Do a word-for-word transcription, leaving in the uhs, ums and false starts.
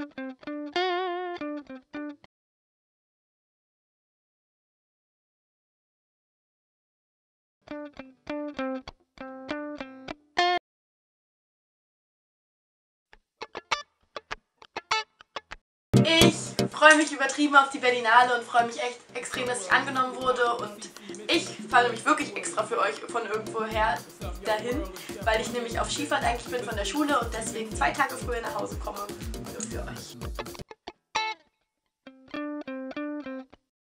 Ich freue mich übertrieben auf die Berlinale und freue mich echt extrem, dass ich angenommen wurde, und ich fahre nämlich wirklich extra für euch von irgendwoher dahin, weil ich nämlich auf Skifahrt eigentlich bin von der Schule und deswegen zwei Tage früher nach Hause komme für euch.